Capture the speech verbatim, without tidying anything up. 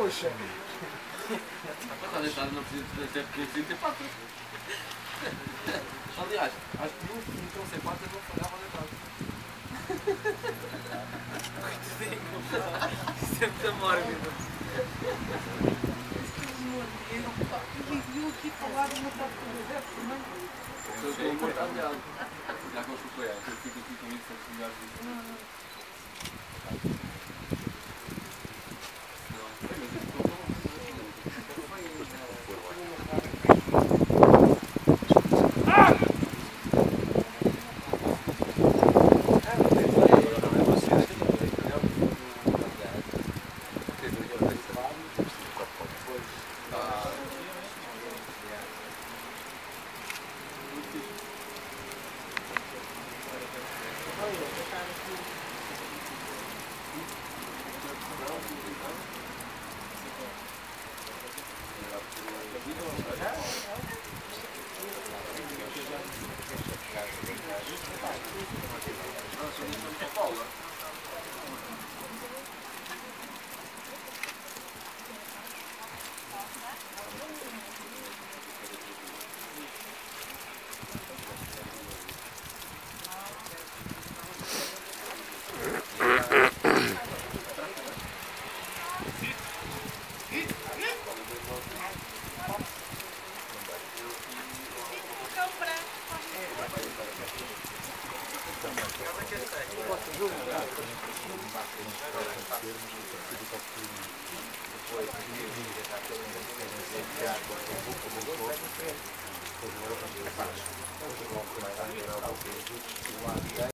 Puxa. Está deitado, não precisa ter patas. Aliás, acho que nenhum que estão sem patas não falhava deitado. Isso é muito mórbido. Eu aqui falar de uma parte do deserto também. Eu estou muito aliado. Já que eu fui apoiar, eu fico aqui com isso, é melhor disso.